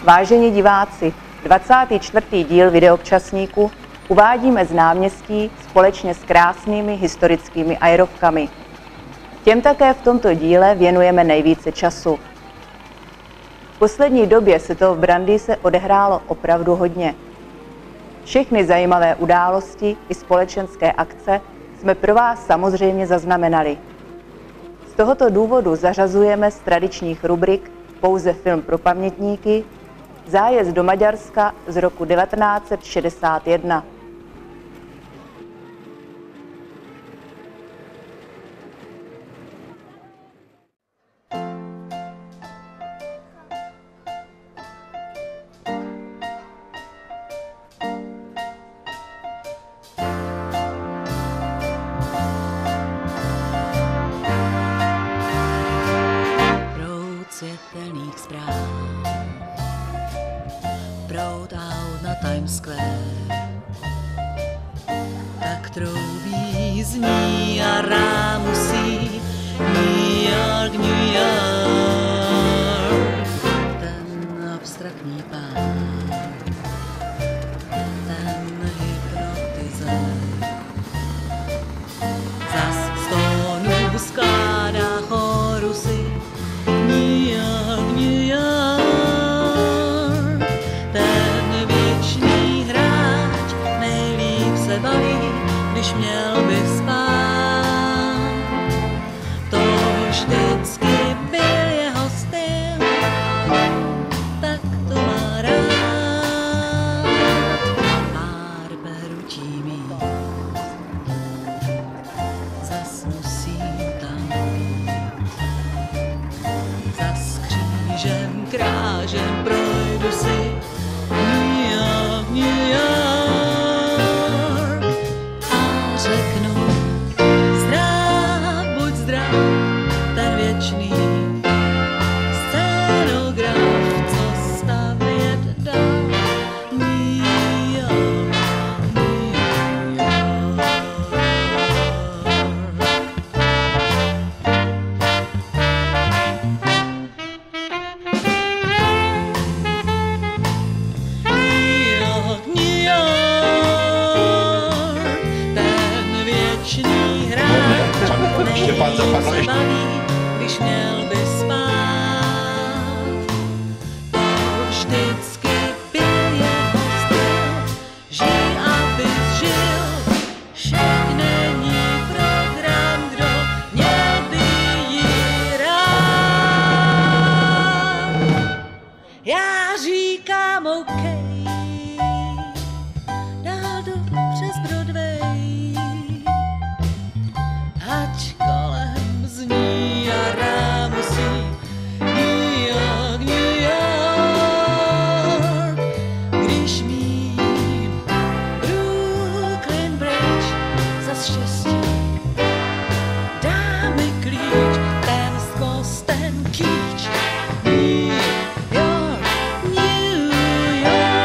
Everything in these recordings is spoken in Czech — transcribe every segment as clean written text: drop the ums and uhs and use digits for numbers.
Vážení diváci, 24. díl videoobčasníku uvádíme z náměstí společně s krásnými historickými aerovkami. Těm také v tomto díle věnujeme nejvíce času. V poslední době se toho v Brandýse odehrálo opravdu hodně. Všechny zajímavé události i společenské akce jsme pro vás samozřejmě zaznamenali. Z tohoto důvodu zařazujeme z tradičních rubrik pouze film pro pamětníky, zájezd do Maďarska z roku 1961. Světelných zpráv, proud aut na Times Square, tak troubí zní a rá musí New York, New York. Ten abstraktní pán, ten hypnotizér, zas z tónů skládá chorusy New York, New York. Ten věčný hráč nejlíp se baví, když měl by spát. To vždycky byl jeho styl, tak to má rád. Pár peručí mít, zas musím tam být. Zas křížem, krážem projdu si New York, New York a řeknu zdrav, buď zdrav, ten věčný scénograf, co stavět dá. New York, New York. Štěpán zapadl ještě. Když měl by spát, to vždycky byl jeho styl. Žij, abys žil, však není program, kdo měl by ji rád. Já říkám OK, dál jdu přes Broadway, ať kolem zní a rá musí New York, New York. Když mím Brooklyn Bridge zas štěstí dá mi klíč, ten skos, ten kýč. New York, New York.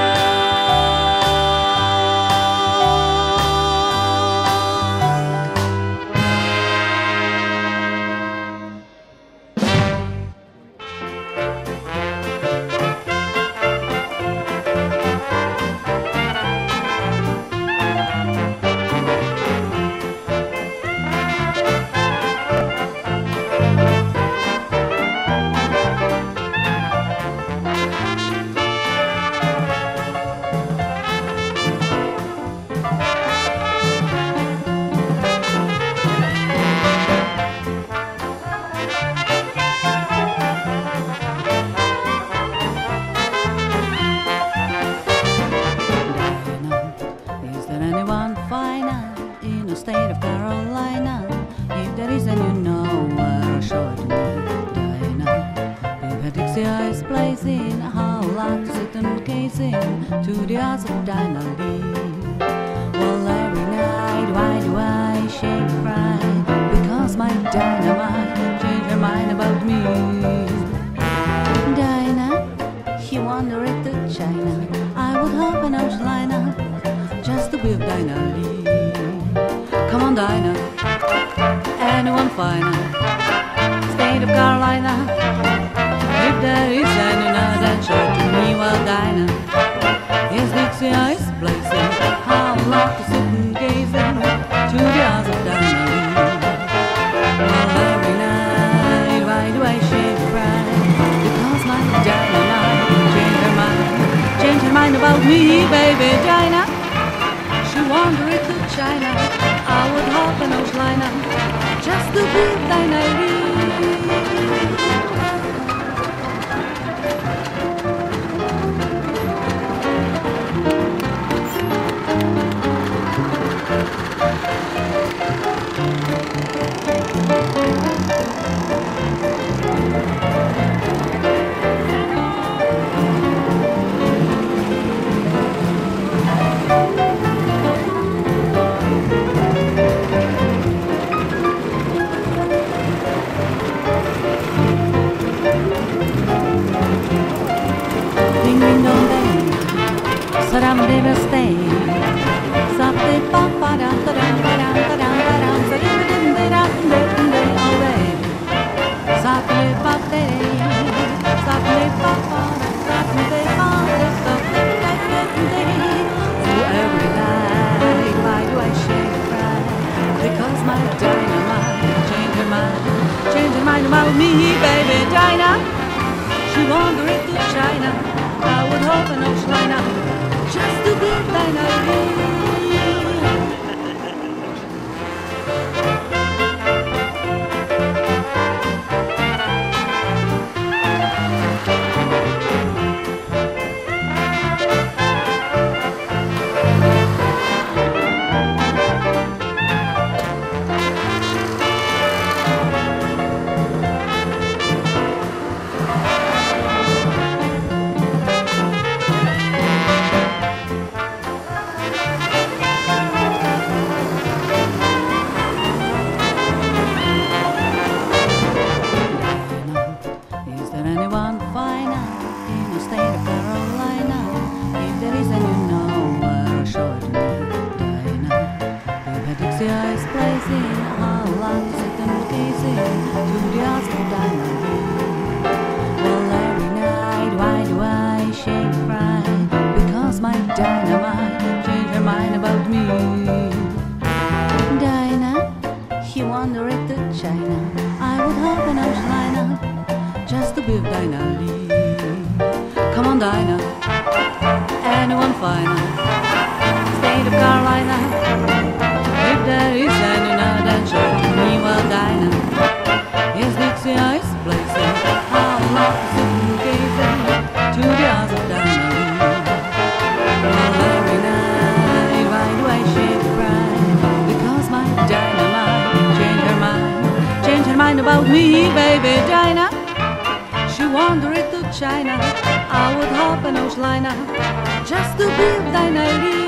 Is there anyone finer in the state of Carolina? If there is, then you know where short Diana. If a Dixie eyes blazing, how like to sit and gazing to the eyes of Diana Lee. Well, every night, why do I shake pride? Because my dynamite changed her mind about me. Dinah, he wandered to China. I would hop an outliner just to be with Dinah Lee. Come on, Dinah, anyone finer? State of Carolina. If there is any, then show to me what about me, baby Dinah. She wandered to China. I would hop an ocean just to be Dinah. Saram deva stay. Sapte pa pa da da da da da da da da. So you didn't they da they away. Sapte pa de. Sapte pa pa sapte pa de. So every night why do I shake cry? Because my dynamite changed her mind about me, baby Dinah. She wandered to China. I would hope an ocean just to be Dinah. Just to be with Dinah Lee. Come on, Dinah. Anyone finer? State of Carolina. If there is any then show me well, Dinah. Is Dixie Ice blazing? How long is it gazing to the eyes of Dinah Lee? Well, every night, why do I shake pride? Because my dynamite changed her mind about me, baby Dinah. She wandered to China. I would hop an ocean just to be with Dinah.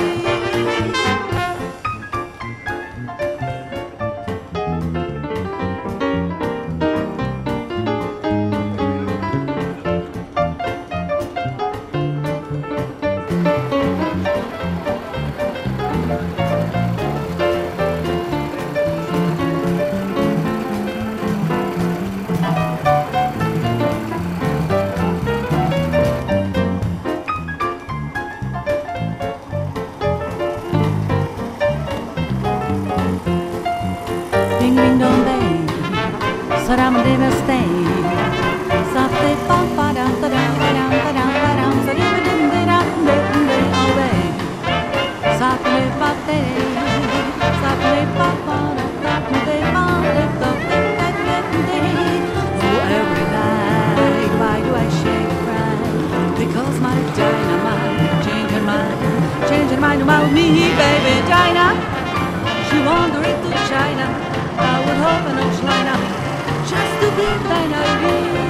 Ding ding dong day, saram deva stay. Sapte pa pa da da da da da da da. So you didn't they away. Sapte pa de, sapte pa pa da da da da. So every night why do I shake cry? Because my dynamite changed her mind about me, baby Dinah. She wandered to China. I would hope an ocean just to be Dinah.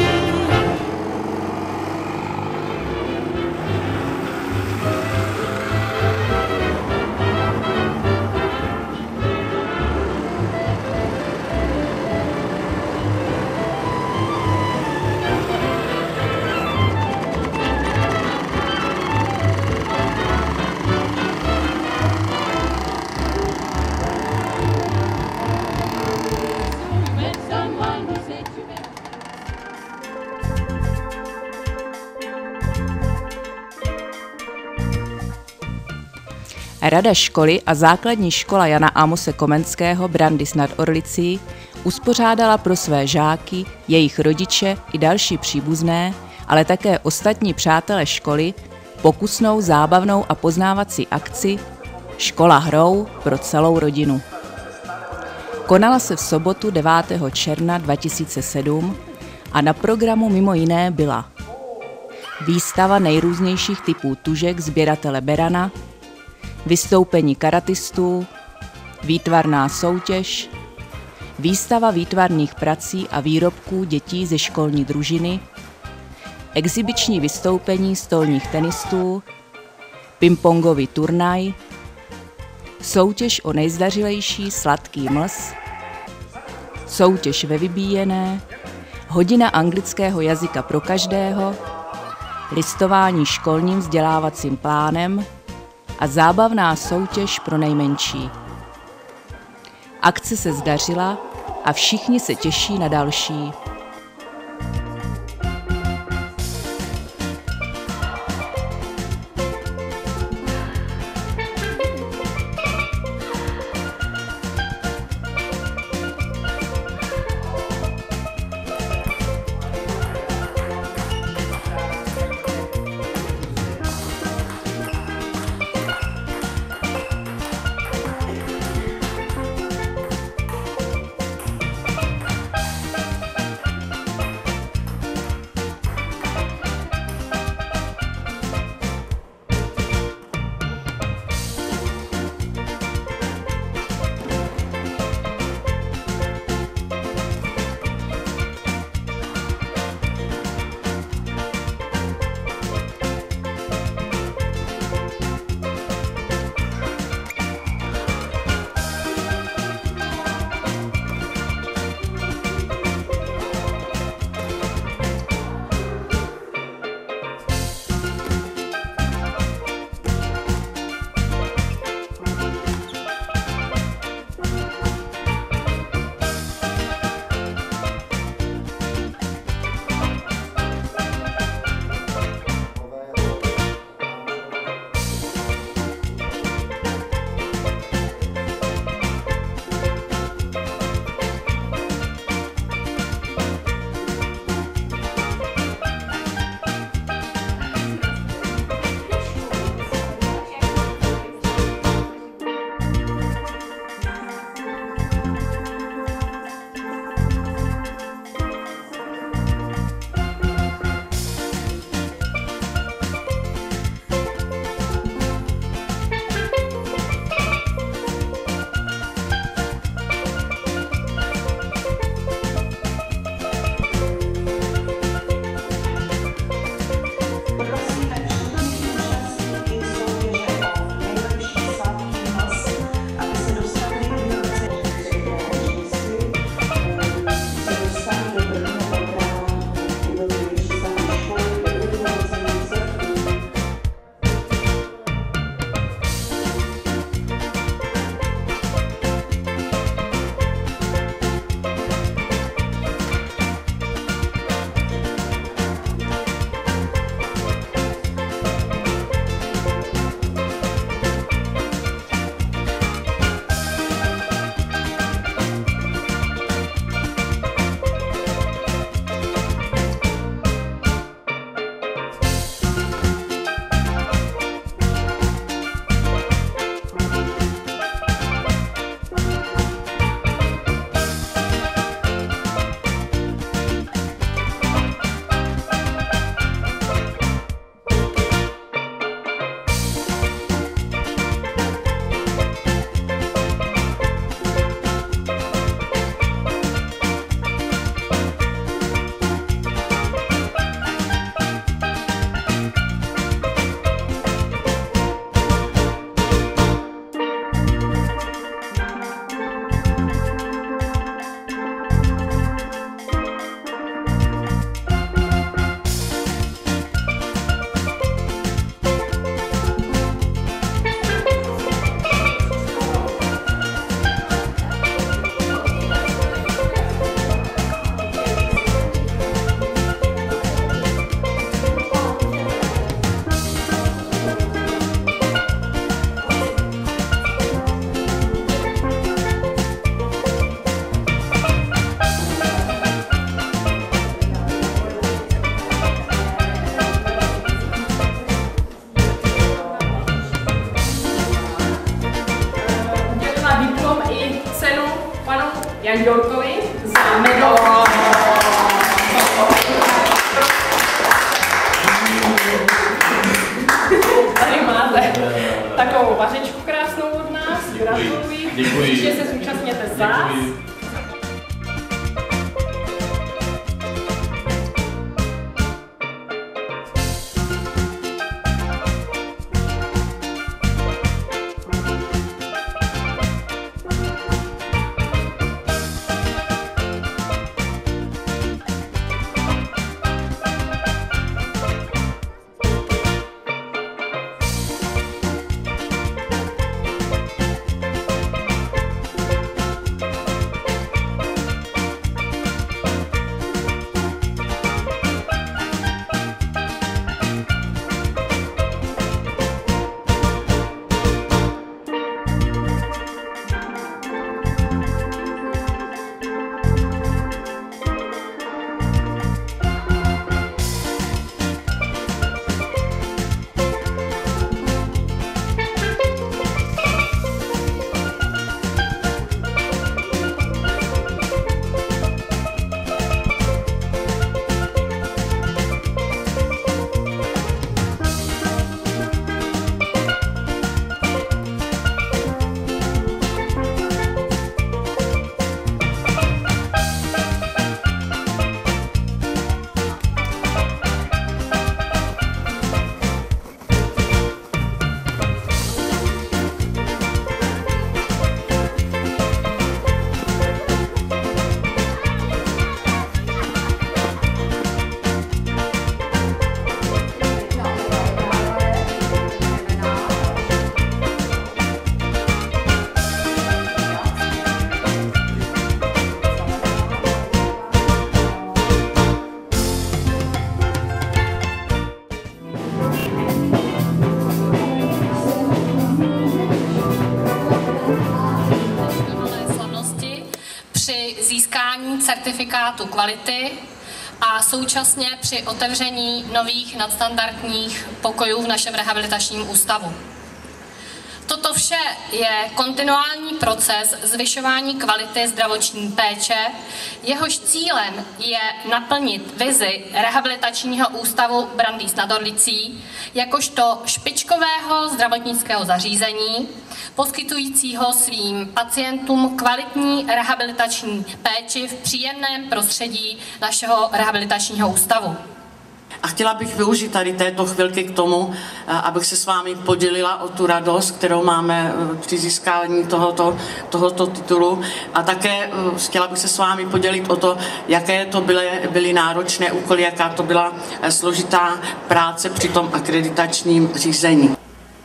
Rada školy a základní škola Jana Amose Komenského Brandýs nad Orlicí uspořádala pro své žáky, jejich rodiče i další příbuzné, ale také ostatní přátelé školy pokusnou, zábavnou a poznávací akci Škola hrou pro celou rodinu. Konala se v sobotu 9. června 2007 a na programu mimo jiné byla výstava nejrůznějších typů tužek sběratele Berana, vystoupení karatistů, výtvarná soutěž, výstava výtvarných prací a výrobků dětí ze školní družiny, exibiční vystoupení stolních tenistů, pingpongový turnaj, soutěž o nejzdařilejší sladký mlz, soutěž ve vybíjené, hodina anglického jazyka pro každého, listování školním vzdělávacím plánem a zábavná soutěž pro nejmenší. Akce se zdařila a všichni se těší na další. Jandorkovi za medal. Tady máte takovou vařečku krásnou od nás. Gratuluji. Příště se zúčastněte zás. Certifikátu kvality a současně při otevření nových nadstandardních pokojů v našem rehabilitačním ústavu. Toto vše je kontinuální proces zvyšování kvality zdravotní péče, jehož cílem je naplnit vizi rehabilitačního ústavu Brandýs nad Orlicí jakožto špičkového zdravotnického zařízení, poskytujícího svým pacientům kvalitní rehabilitační péči v příjemném prostředí našeho rehabilitačního ústavu. A chtěla bych využít tady této chvilky k tomu, abych se s vámi podělila o tu radost, kterou máme při získání tohoto titulu. A také chtěla bych se s vámi podělit o to, jaké to byly náročné úkoly, jaká to byla složitá práce při tom akreditačním řízení.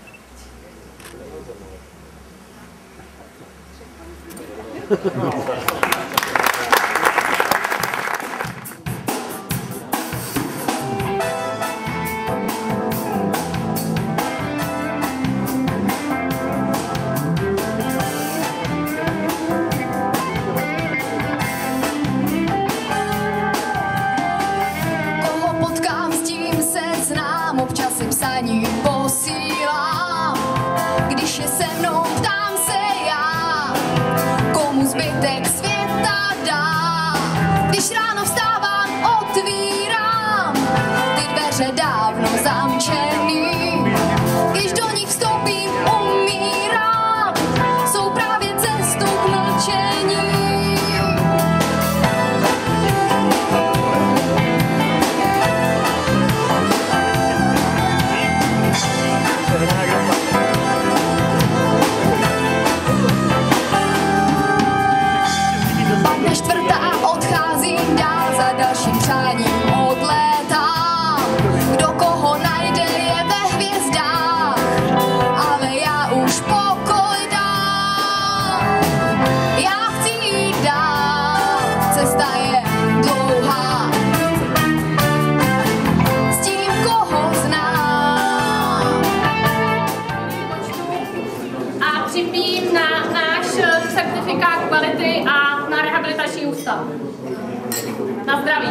Na zdraví.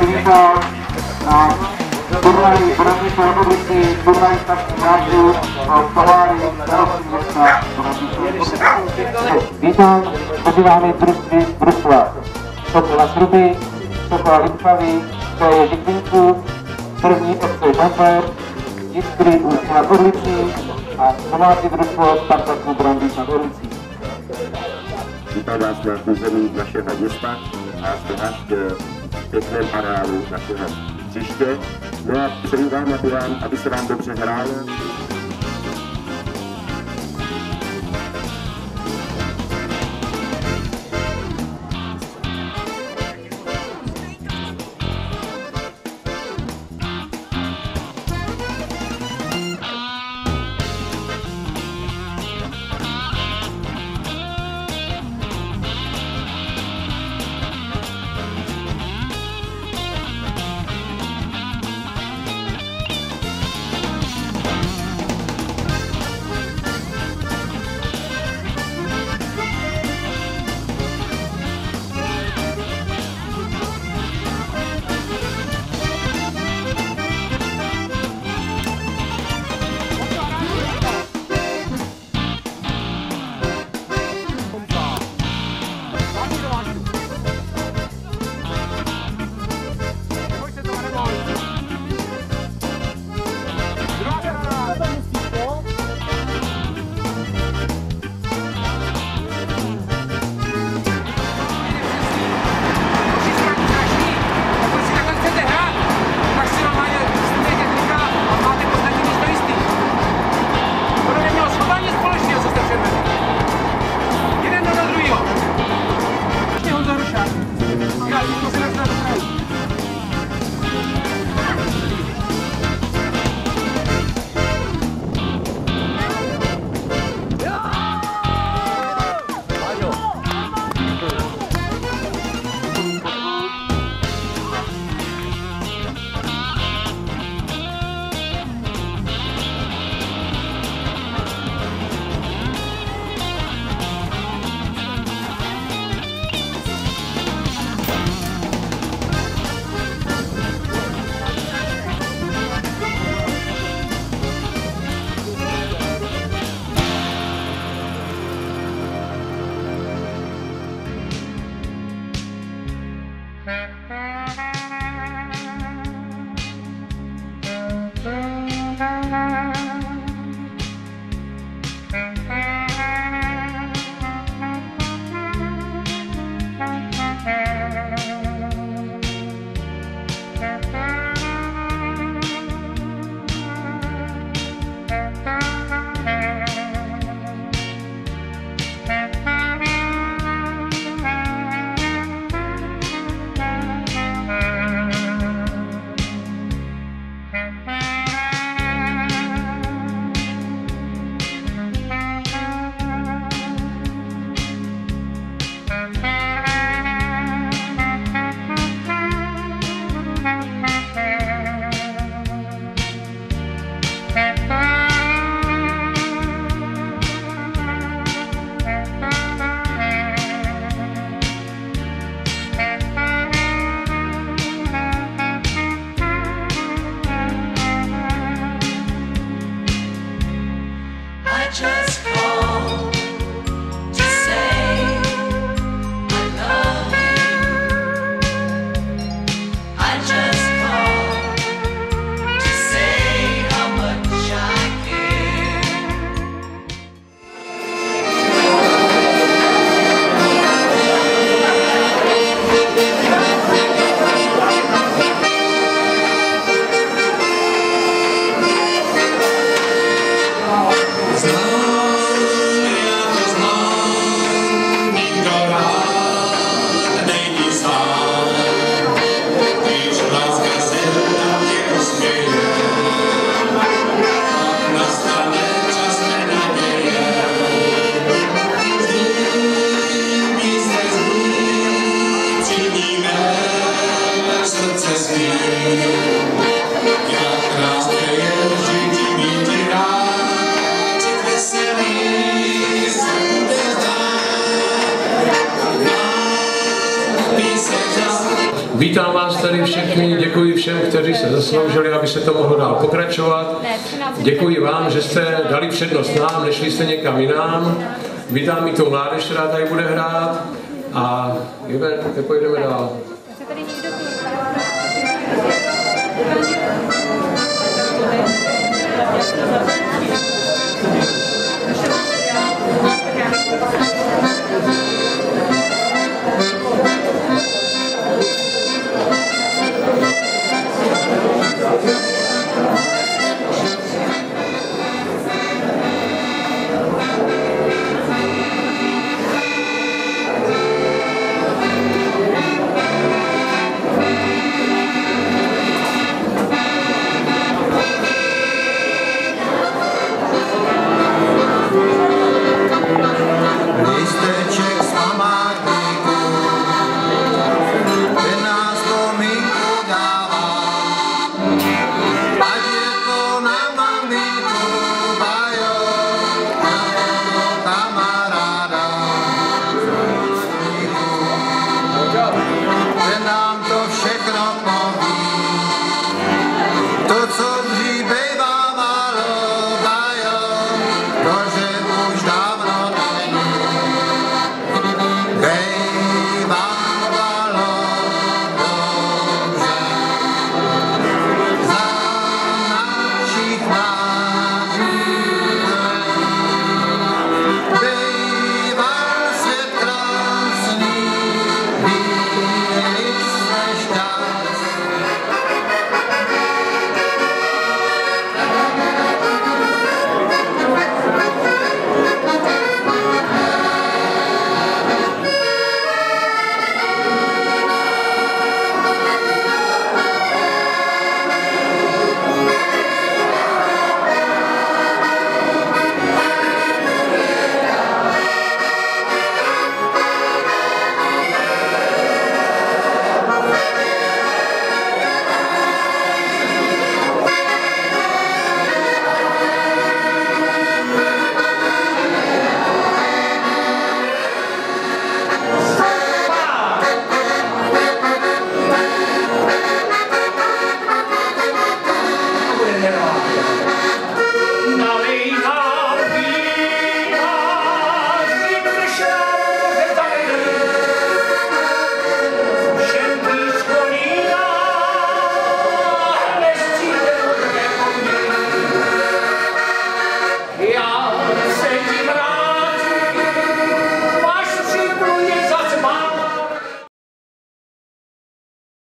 přivítal na turnaji Brandýse Orlicí, turnaj starších hráčů v Pohári starostí města Brandýse. Vítám mezi vámi družství Brusla, Sokola Sruby, Sokola Limpavy, Kraje Žikvinku, první FC Žamper, Jiskry Ústí nad Orlicí a domácí družstvo Spartaku Brandýs nad Orlicí. Vítám vás na území našeho města a jste až v pěkném areálu našeho hřiště. No a přeju vám, aby se vám dobře hrálo. Vítám vás tady všechny, děkuji všem, kteří se zasloužili, aby se to mohlo dál pokračovat. Děkuji vám, že jste dali přednost nám, nešli jste někam jinam. Vítám i tu mládež, která tady bude hrát. A pojedeme dál. Thank you.